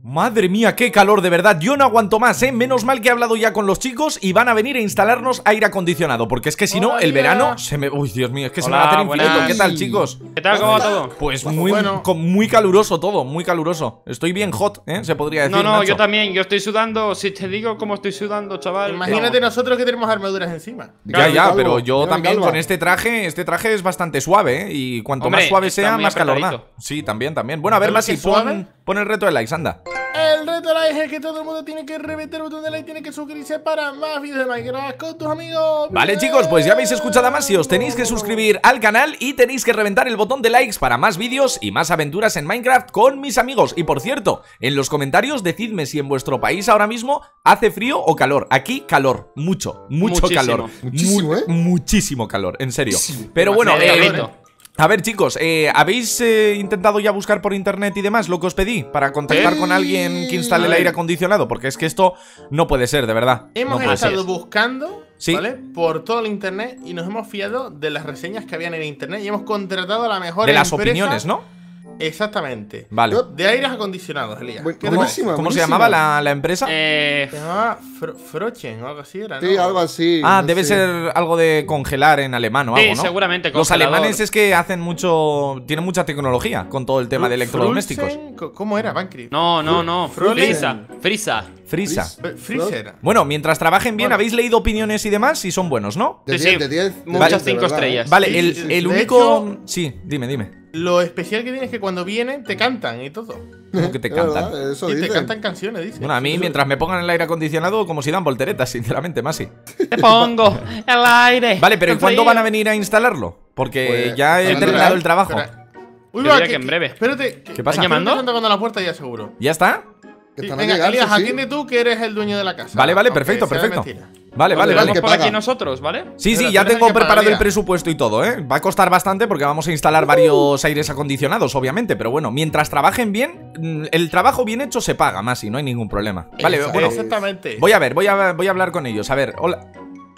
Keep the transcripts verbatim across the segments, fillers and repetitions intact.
Madre mía, qué calor, de verdad. Yo no aguanto más, ¿eh? Menos mal que he hablado ya con los chicos y van a venir a instalarnos aire acondicionado, porque es que si no, el verano se me... Uy, Dios mío, es que Hola, se me va a hacer infinito. buenas. ¿Qué tal, chicos? ¿Qué tal? ¿Cómo va todo? Pues muy, bueno. muy caluroso todo, muy caluroso. Estoy bien hot, ¿eh? Se podría decir, No, no, Nacho. yo también. Yo estoy sudando. Si te digo cómo estoy sudando, chaval. Imagínate no. nosotros que tenemos armaduras encima. Ya, ya, Calvo, pero yo mira, también calva. con este traje, este traje es bastante suave, ¿eh? Y cuanto Hombre, más suave está sea, muy más calor da. apretadito. Sí, también, también. Bueno, a ver, ¿Pero Masi, que suave? pon, pon el reto de likes, anda. El reto de like es que todo el mundo tiene que reventar el botón de like, tiene que suscribirse para más vídeos de Minecraft con tus amigos. Vale, chicos, pues ya habéis escuchado a Masi. Os tenéis que suscribir al canal y tenéis que reventar el botón de likes para más vídeos y más aventuras en Minecraft con mis amigos. Y por cierto, en los comentarios decidme si en vuestro país ahora mismo hace frío o calor. Aquí calor, mucho, mucho Muchísimo. calor. Muchísimo, Mu- ¿eh? Muchísimo calor, en serio. Pero bueno, Me eh, derrito. a ver, chicos, eh, ¿habéis eh, intentado ya buscar por internet y demás lo que os pedí para contactar Sí. con alguien que instale A el ver. aire acondicionado? Porque es que esto no puede ser, de verdad. Hemos no puede ser. estado buscando, Sí. ¿vale? Por todo el internet y nos hemos fiado de las reseñas que habían en internet y hemos contratado a la mejor De las empresa- opiniones, ¿no? Exactamente. Vale. De aires acondicionados, Elías. Buen- ¿Qué ¿Cómo, buenísima, cómo se buenísima. llamaba la, la empresa? Eh, Se llamaba Fro- Frochen o algo así era, ¿no? Sí, algo así. Ah, no debe sé. ser algo de congelar en alemán o Sí, algo, ¿no? seguramente, Los congelador. alemanes es que hacen mucho... Tienen mucha tecnología con todo el tema de electrodomésticos. Frozen, co- ¿Cómo era, Bancri? no, no, no. Frozen. Frisa. Frisa. Frisa. Fr- Freezer. Bueno, mientras trabajen bien, Bueno. habéis leído opiniones y demás y son buenos, ¿no? De Sí, diez, sí. de diez. Muchas de cinco verdad, estrellas. ¿eh? Vale, Sí, el, sí, el de único... hecho- Sí, dime, dime. Lo especial que tiene es que cuando vienen te cantan y todo. ¿Cómo que te Es cantan? verdad, Eso Y te dicen. cantan canciones, dice. Bueno, a mí mientras me pongan el aire acondicionado como si dan volteretas, sinceramente, Masi. Te pongo el aire. Vale, pero ¿y Qué cuándo frío. van a venir a instalarlo? Porque Pues, ya he hablando terminado de- el trabajo. Espera. Uy, Te va, diré que en breve. Espérate. que- ¿Qué pasa? ¿Están llamando? tocando la puerta ya seguro. ¿Ya está? Que Sí, están a venga, llegar, Elías, sí, sí. atiende tú que eres el dueño de la casa. Vale, vale, aunque perfecto, sea perfecto. mentira. Vale, vale, Vale, vale. Vamos que por paga. aquí nosotros, ¿vale? Sí, sí, Pero ya tú eres tengo el que preparado el pagaría. presupuesto y todo, ¿eh? Va a costar bastante porque vamos a instalar varios aires acondicionados, obviamente. Pero bueno, mientras trabajen bien, mm, el trabajo bien hecho se paga más y no hay ningún problema. Vale, Esa- bueno, Exactamente. voy a ver, voy a, voy a hablar con ellos. A ver, hola.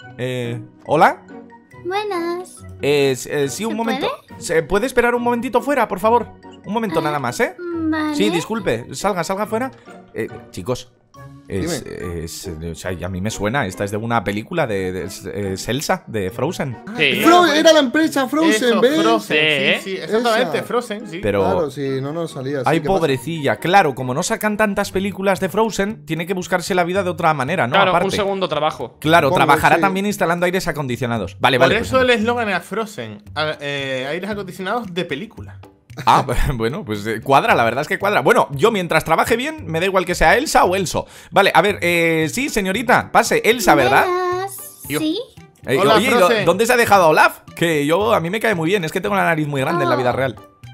Eh, ¿Hola? Buenas. Eh, s- eh, sí, un ¿Se momento. ¿Se puede esperar un momentito fuera, por favor? Un momento nada más, ¿eh? Vale. Sí, disculpe, salga, salga fuera. Eh, chicos, es, es- o sea, y a mí me suena, esta es de una película de, de- es, es Elsa, de Frozen. Sí. Fro- era la empresa Frozen, Eso, ¿ves? Frozen, Sí, sí, sí, exactamente, Esa. Frozen, sí. Pero, Claro, sí, no nos salía. ay, sí, ¿qué pasa? pobrecilla, claro, como no sacan tantas películas de Frozen, tiene que buscarse la vida de otra manera, ¿no? Claro, Aparte. un segundo trabajo. Claro, Supongo, trabajará sí. también instalando aires acondicionados. Vale, Por vale. pues eso el eslogan era Frozen, a- eh, aires acondicionados de película. Ah, bueno, pues eh, cuadra, la verdad es que cuadra. Bueno, yo mientras trabaje bien, me da igual que sea Elsa o Elso. Vale, a ver, eh, sí, señorita, pase, Elsa, ¿verdad? Buenas. Yo. Sí. Eh, Hola, oye, ¿y Frozen. ¿dó- ¿dónde se ha dejado a Olaf? Que yo, a mí me cae muy bien, es que tengo la nariz muy grande en la vida Oh. real.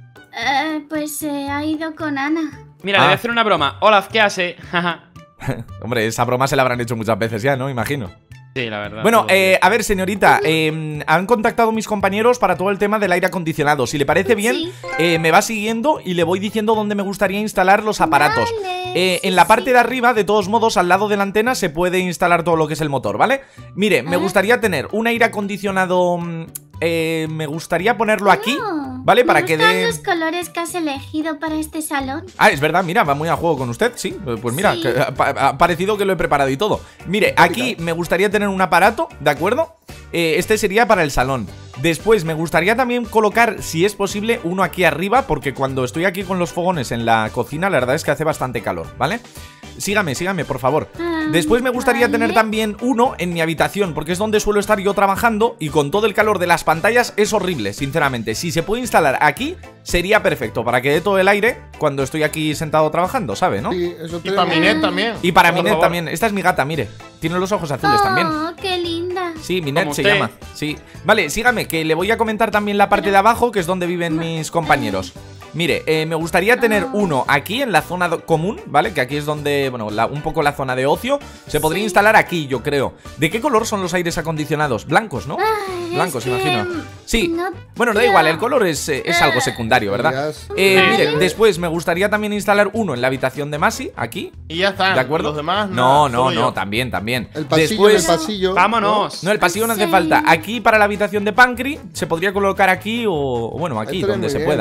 Eh, pues se ha ido con Ana. Mira, Ah. le voy a hacer una broma. Olaf, ¿qué hace? Jaja. Hombre, esa broma se la habrán hecho muchas veces ya, ¿no? Imagino. Sí, la verdad. Bueno, todo eh, bien. a ver, señorita, eh, han contactado mis compañeros para todo el tema del aire acondicionado. Si le parece bien, Sí. eh, me va siguiendo y le voy diciendo dónde me gustaría instalar los aparatos. Vale, Eh, sí, en la parte sí. de arriba, de todos modos, al lado de la antena, se puede instalar todo lo que es el motor, ¿vale? Mire, me Ah. gustaría tener un aire acondicionado... mm, eh, me gustaría ponerlo aquí, Oh, ¿vale? Para me que gustan dé... los colores que has elegido para este salón. Ah, es verdad, mira, va muy a juego con usted, sí. Pues mira, Sí. que ha, pa- ha parecido que lo he preparado y todo. Mire, aquí me gustaría tener un aparato, ¿de acuerdo? Eh, este sería para el salón. Después me gustaría también colocar, si es posible, uno aquí arriba, porque cuando estoy aquí con los fogones en la cocina, la verdad es que hace bastante calor, ¿vale? Sígame, sígame, por favor. Ah, Después me gustaría vale. tener también uno en mi habitación, porque es donde suelo estar yo trabajando y con todo el calor de las pantallas es horrible, sinceramente. Si se puede instalar aquí, sería perfecto para que dé todo el aire cuando estoy aquí sentado trabajando, ¿sabe, no? Sí, eso Y para tenemos. Minet también. Y para Por Minet favor. también. Esta es mi gata, mire. Tiene los ojos azules Oh, también. qué linda. Sí, Minet Como se usted. llama. Sí. Vale, sígame, que le voy a comentar también la parte de abajo, que es donde viven mis compañeros. Mire, eh, me gustaría tener uno aquí en la zona do- común, ¿vale? Que aquí es donde, bueno, la- un poco la zona de ocio. Se podría Sí. instalar aquí, yo creo. ¿De qué color son los aires acondicionados? Blancos, ¿no? Ay, Blancos, es que, imagino. mm, Sí. no- Bueno, da no. igual, el color es, eh, es algo secundario, ¿verdad? Elías. Eh, Sí. mire, después me gustaría también instalar uno en la habitación de Masi, aquí. Y ya está. ¿De acuerdo? Los demás, no, nada, no, solo no, yo. también, también. El pasillo, Después, el pasillo. Vámonos. no, el pasillo no hace Sí. falta. Aquí para la habitación de Pancri se podría colocar aquí o, o bueno, aquí Estaría donde muy se bien. pueda.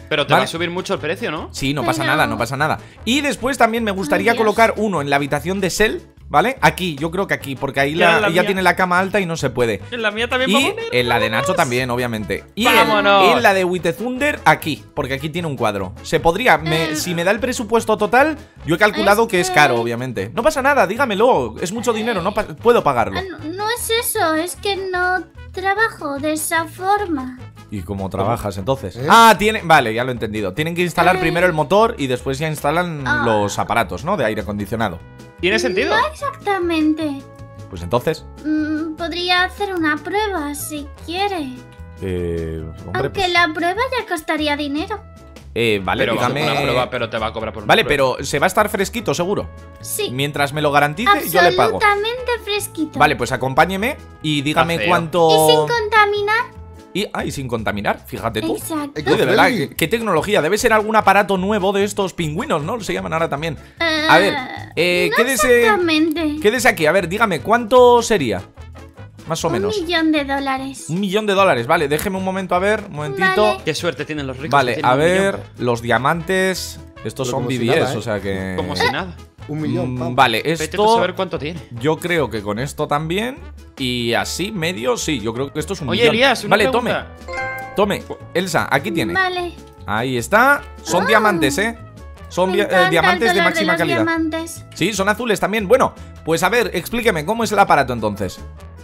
Pero te ¿vale? va a subir mucho el precio, ¿no? Sí, no pasa Pero- nada, no pasa nada. Y después también me gustaría Ay, Dios. colocar uno en la habitación de Sel, ¿vale? Aquí, yo creo que aquí, porque ahí Ya la, en la ella mía. tiene la cama alta y no se puede. En la mía también Y va a poner. en la de Nacho también, obviamente. Y en, ¡Vámonos! en la de With the Thunder aquí, porque aquí tiene un cuadro. Se podría, me- Eh. si me da el presupuesto total, yo he calculado Es que es que- caro, obviamente. No pasa nada, dígamelo, es mucho dinero, no pa- puedo pagarlo. Ah, no, no es eso, es que no trabajo de esa forma. ¿Y cómo trabajas entonces? ¿Eh? Ah, tiene, vale, ya lo he entendido. Tienen que instalar Eh. primero el motor y después ya instalan Ah. los aparatos, ¿no? De aire acondicionado. ¿Tiene sentido? No exactamente. Pues entonces, Mm, podría hacer una prueba si quiere. eh, hombre, Aunque pues, la prueba ya costaría dinero. eh, vale, Pero va a dígame. hacer una prueba, pero te va a cobrar por una Vale, prueba. pero se va a estar fresquito, seguro. Sí. Mientras me lo garantice, yo le pago. Absolutamente fresquito. Vale, pues acompáñeme y dígame Está feo. cuánto. Y sin contaminar. Y, ah, y sin contaminar, fíjate tú. Exacto. Eco- Uy, de verdad, friendly. ¿qué, qué tecnología. Debe ser algún aparato nuevo de estos pingüinos, ¿no? Se llaman ahora también. A ver, eh, no quédese. exactamente. Quédese aquí, a ver, dígame, ¿cuánto sería? Más o Un menos. millón de dólares. Un millón de dólares, vale, déjeme un momento a ver, un momentito. Vale. Qué suerte tienen los ricos. que Vale, tienen a un ver, millón. los diamantes. Estos Pero son como si B B S, nada, ¿eh? o sea que. Como si nada. Un millón, Mm, pam. Vale, Vete tú a esto. saber cuánto tiene. Yo creo que con esto también. Y así, medio, sí, yo creo que esto es un Oye, millón. Elías, una Vale, pregunta. tome. Tome, Elsa, aquí tiene. Vale. Ahí está. Son Ah. diamantes, ¿eh? Son Me dia- eh, encanta el diamantes de color máxima los calidad. diamantes. Sí, son azules también. Bueno, pues a ver, explíqueme, ¿cómo es el aparato entonces?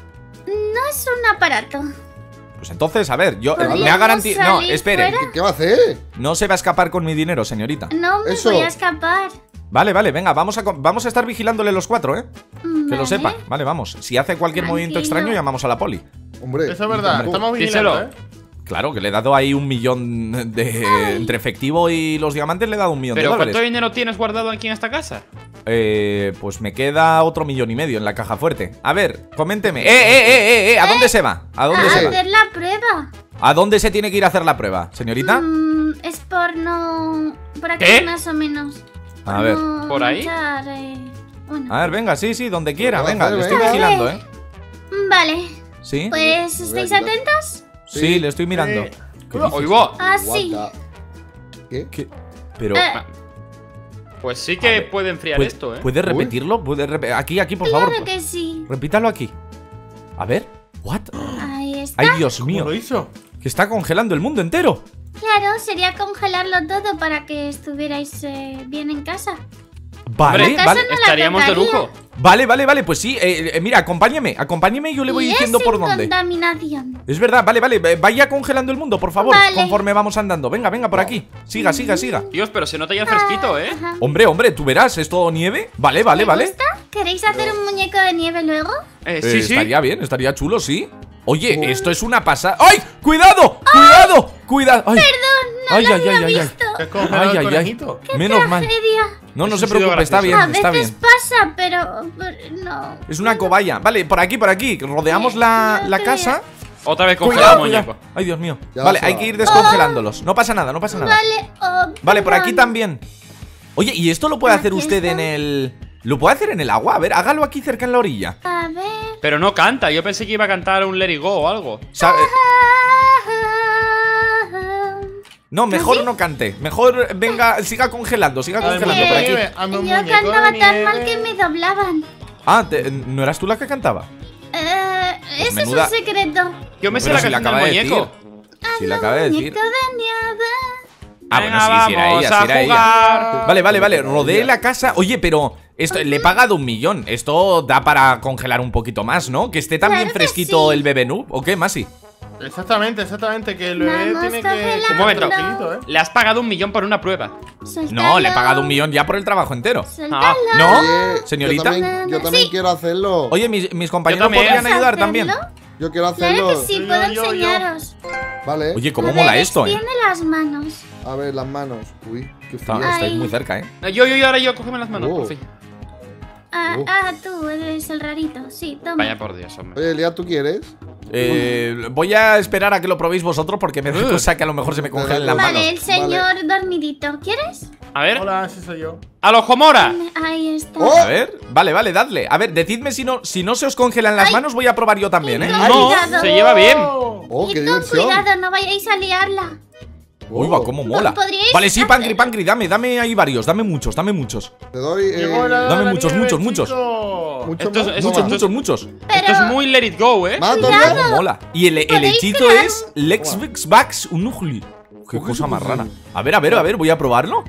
No es un aparato. Pues entonces, a ver, yo eh, me ha ¿Podríamos garantizado. No, salir espere. fuera? ¿Qué, qué va a hacer? No se va a escapar con mi dinero, señorita. No me Eso. voy a escapar. Vale, vale, venga, vamos a, co- vamos a estar vigilándole los cuatro, ¿eh? Que Vale. lo sepa. Vale, vamos. Si hace cualquier movimiento Tranquilo. extraño, llamamos a la poli. Hombre. Eso es verdad, tampoco. estamos Díselo. vigilando, ¿eh? Claro, que le he dado ahí un millón de. Entre efectivo y los diamantes le he dado un millón ¿Pero de dólares. cuánto dinero tienes guardado aquí en esta casa? Eh, pues me queda otro millón y medio en la caja fuerte. A ver, coménteme. ¡Eh, eh, eh, eh! eh! ¿A dónde se va? ¿A dónde A se va? hacer la prueba. ¿A dónde se tiene que ir a hacer la prueba, señorita? Mm, es por no... Por aquí ¿Qué? más o menos. A ver. no ¿Por ahí? manchar, eh, bueno. A ver, venga, sí, sí, donde quiera, Venga, venga, le venga. estoy Vale. vigilando, ¿eh? Vale, ¿Sí? pues voy a ¿estáis ayudar. atentos? Sí, Sí. le estoy mirando. Eh, ¿Qué dice? ¡Oigo! Así. What the- ¿Qué? ¿Qué? Pero. Eh, Pues sí que puede enfriar ¿puede, esto, ¿eh? ¿puede repetirlo? ¿Puede repe- aquí, aquí, por claro favor. que sí. Repítalo aquí. A ver. ¿What? Ahí está. Ay, Dios ¿Cómo mío. lo hizo? Que está congelando el mundo entero. Claro, sería congelarlo todo para que estuvierais eh, bien en casa. Vale, Hombre, casa vale. no la Estaríamos de tocaría. lujo. Vale, vale, vale. Pues sí, eh, eh, mira, acompáñeme. Acompáñeme y yo le voy Y diciendo es por sin dónde. contaminación. Es verdad, vale, vale. eh, Vaya congelando el mundo, por favor. Vale. Conforme vamos andando. Venga, venga, por aquí. Siga, siga, siga. Dios, pero se nota ya fresquito, ¿eh? Ajá. Hombre, hombre, tú verás, ¿es todo nieve? Vale, vale, ¿Te vale. gusta? ¿Queréis hacer un muñeco de nieve luego? Eh, Eh, sí, sí. Estaría bien, estaría chulo, sí. Oye, esto es una pasada. ¡Ay! ¡Cuidado! ¡Cuidado! ¡Cuidado! ¡Ay! Perdón, no ay, lo ay, había ay, ay, ay. visto. Que es congelado Ay, el ay, ay. conejito. Menos mal. Tragedia. No, no Eso se ha sido preocupe, está bien, A está veces bien. pasa, pero, pero no. Es una cobaya. Vale, por aquí, por aquí. Rodeamos la, No la te- casa. Otra vez Cuidado, congelado, cuidado. muñeco. Ay, Dios mío. Ya Vale, se hay va. que ir descongelándolos. No pasa nada, no pasa nada. Vale, oh, Vale, por aquí perdón. también. Oye, ¿y esto lo puede hacer Aquí usted está. en el. ¿Lo puede hacer en el agua? A ver, hágalo aquí cerca en la orilla. A ver. Pero no canta, yo pensé que iba a cantar un Let It Go o algo. Sa- eh, Ah, No, mejor no cante. Mejor venga, siga congelando, siga Hazme congelando un por muñeco de aquí. nieve, hazme un Yo muñeco de cantaba tan nieve. mal que me doblaban. Ah, te- ¿no eras tú la que cantaba? Eh, eso menuda- es un secreto. Yo me sé Pero la si la canción acaba del de muñeco. Si la acaba de decir. Muñeco de nieve. Ah, Venga, bueno, sí, sí era vamos ella, sí era a ella. jugar. Vale, vale, vale. Rodeé la casa. Oye, pero esto, le he pagado un millón. Esto da para congelar un poquito más, ¿no? Que esté también Claro que fresquito sí. el bebé noob. ¿O qué, Masi? Exactamente, exactamente. Que el bebé Vamos tiene que. congelando. que Un momento. tranquilito, ¿eh? Le has pagado un millón por una prueba. No, le he pagado un millón ya por el trabajo entero. Suéltalo. ¿No? Oye, Señorita. Yo también, yo también Sí. quiero hacerlo. Oye, mis, mis compañeros también. podrían ¿Puedes ayudar hacerlo? también. Yo quiero Claro hacerlo. que sí, Yo, puedo yo, yo. enseñaros. Vale. Oye, ¿cómo A mola ver, esto, eh? extiende las manos. A ver, las manos. Uy, qué Está- frío. Ay. estáis muy cerca, ¿eh? Eh, Yo, yo, yo, ahora yo, cógeme las manos, Oh. por fin. Ah, Oh. ah, tú eres el rarito. Sí, toma. Vaya por Dios, hombre. Oye, Elías, ¿tú quieres? Eh, voy a esperar a que lo probéis vosotros porque me da cosa que a lo mejor se me congelen las Vale, manos. el señor dormidito. ¿Quieres? A ver. Hola, sí soy yo. ¡A los Homora! Ahí está. Oh. A ver, vale, vale, dadle. A ver, decidme si no, si no se os congelan las Ay. manos, voy a probar yo también, ¿eh? Ay. No, Cuidado. se lleva bien. Oh, y qué con diversión. cuidado, no vayáis a liarla. Uy, va, cómo mola. ¿podríais Vale, sí, hacer- Pancri, Pancri, dame, dame ahí varios, dame muchos, dame muchos. Te doy. Eh, Llegó la- dame la muchos, nieve, muchos, muchos. chicos. mucho Esto es- más. esto Muchos, Toma. muchos, muchos. Pero Esto es muy let it go, ¿eh? Más, Cómo todavía. mola. Y el, el ¿Podéis hechito crear es Lex Vex Vax Unugli. Qué Ujú, cosa más ujú. rara. A ver, a ver, a ver, voy a probarlo.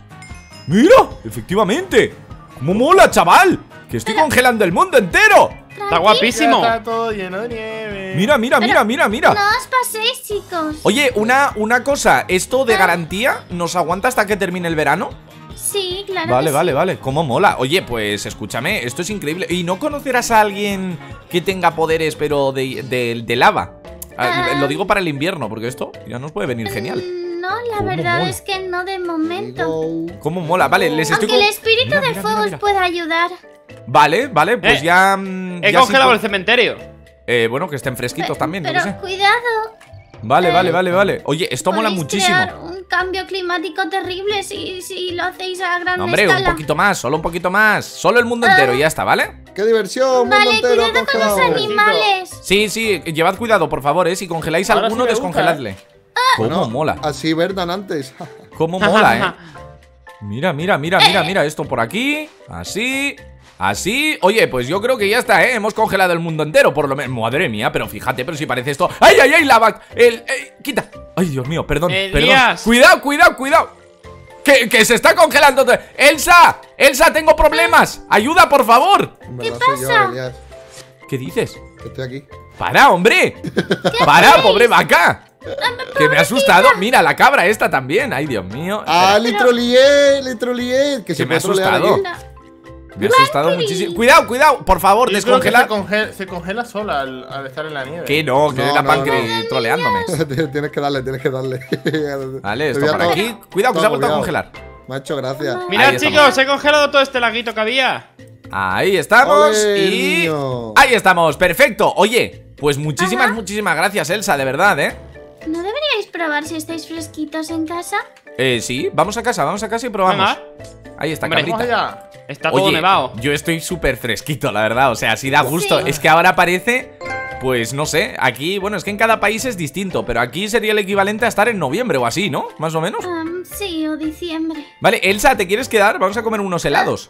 ¡Mira! Efectivamente. ¡Cómo mola, chaval! Que estoy congelando el mundo entero. Está Ya guapísimo. está todo lleno de nieve. Mira, mira, mira, mira, mira. No os paséis, chicos. Oye, una, una cosa, ¿esto de garantía nos aguanta hasta que termine el verano? Sí, claro. Vale, que vale, sí. vale, cómo mola. Oye, pues escúchame, esto es increíble. ¿Y no conocerás a alguien que tenga poderes pero de, de, de lava? Ah, Ah. Lo digo para el invierno, porque esto ya nos puede venir genial. Mm, No, la ¿Cómo verdad mola? es que no de momento. Digo, ¿Cómo mola? Vale, les estoy... Aunque el con- espíritu Mira, de mira, fuego mira, os mira. puede ayudar. Vale, vale, pues Eh, ya... mm, He ya congelado sí, el cementerio. eh, Bueno, que estén fresquitos también, yo Pero qué sé. cuidado. Vale, eh, vale, vale, vale. Oye, esto mola podéis muchísimo. crear un cambio climático terrible si, si lo hacéis a gran No, hombre, un escala. poquito más, solo un poquito más. Solo el mundo entero y ya está, ¿vale? ¡Qué diversión! Mundo Vale, entero cuidado con los congelado. animales. Sí, sí, llevad cuidado, por favor, eh. Si congeláis Ahora alguno, sí me gusta, descongeladle. ¿Cómo Bueno, mola? Así verdan antes. ¿Cómo mola, eh? Mira, mira, mira, mira, mira esto por aquí. Así, así. Oye, pues yo creo que ya está, ¿eh? Hemos congelado el mundo entero, por lo menos. Madre mía, pero fíjate, pero si parece esto. ¡Ay, ay, ay! Lava. El. ey, quita. Ay, Dios mío, perdón, Elías. perdón. Cuidado, cuidado, cuidado. Que, que se está congelando. todo. ¡Elsa! ¡Elsa, tengo problemas! ¡Ayuda, por favor! En ¿Qué verdad soy yo, pasa? Elías, ¿Qué dices? que estoy aquí. ¡Para, hombre! ¡Para, pobre vaca! Que me ha asustado. Mira, la cabra esta también. Ay, Dios mío. ¡Ah, Espera, le troleé! ¡Le troleé! Que se me ha puede trolear asustado. aquí. No. me ha asustado muchísimo. Cuidado, cuidado. Por favor, Yo creo que descongela. se, congela, se congela sola al, al estar en la nieve. Que no, que No, era no, Pancri troleándome. Tienes que darle, tienes que darle. Vale, Te esto voy a por todo- aquí. Cuidado, que se ha todo vuelto a cuidado. congelar. Macho, gracias. Mirad, Ahí estamos. chicos, he congelado todo este laguito que había. Ahí estamos. Ole, Y. niño. Ahí estamos, perfecto. Oye, pues muchísimas, Ajá. muchísimas gracias, Elsa, de verdad, ¿eh? ¿No deberíais probar si estáis fresquitos en casa? Eh, sí, vamos a casa, vamos a casa y probamos. Venga. Ahí está, Hombre, cabrita. Vamos allá. Está todo Oye, nevado. yo estoy súper fresquito, la verdad. O sea, sí da gusto. Sí. Es que ahora parece, pues no sé, aquí, bueno, es que en cada país es distinto, pero aquí sería el equivalente a estar en noviembre o así, ¿no? Más o menos. Um, sí, o diciembre. Vale, Elsa, ¿te quieres quedar? Vamos a comer unos helados.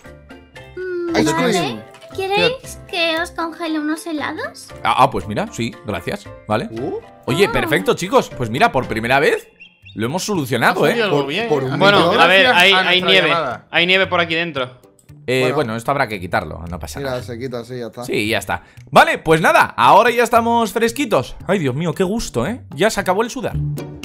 Mm, Ice vale. cream. ¿Queréis que os congele unos helados? Ah, ah, pues mira, sí, gracias. Vale. Uh, Oye, Ah. perfecto, chicos. Pues mira, por primera vez lo hemos solucionado, Ha ¿eh? salido algo Por- bien. por un Bueno, millón. a ver, Gracias hay, a hay nuestra nieve. llamada. Hay nieve por aquí dentro. Eh, Bueno. bueno, esto habrá que quitarlo, no pasa mira, nada. se quita así, ya está. Sí, ya está. Vale, pues nada, ahora ya estamos fresquitos. Ay, Dios mío, qué gusto, ¿eh? Ya se acabó el sudar.